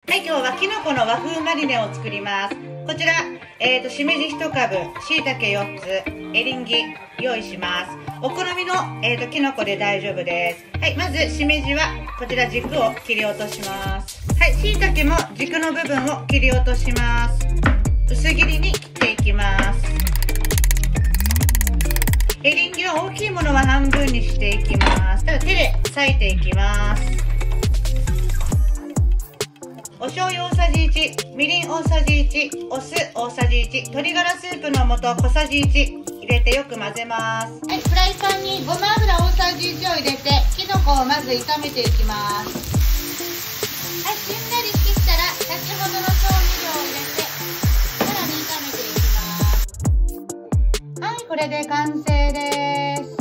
はい、今日はきのこの和風マリネを作ります。こちら、しめじ1株、しいたけ4つ、エリンギ用意します。お好みの、きのこで大丈夫です。はい、まずしめじはこちら軸を切り落とします。はい、しいたけも軸の部分を切り落とします。薄切りに切っていきます。エリンギは大きいものは半分にしていきます。ただ手で裂いていきます。お醤油大さじ1、みりん大さじ1、お酢大さじ1、鶏ガラスープの素小さじ1入れてよく混ぜます。はい、フライパンにごま油大さじ1を入れてきのこをまず炒めていきます。はい、しんなりしてきたら先ほどの調味料を入れてさらに炒めていきます。はい、これで完成です。